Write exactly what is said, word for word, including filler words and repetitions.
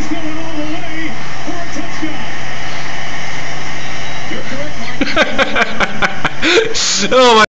He's going all the way for a touchdown. You're correct, Mark. Oh my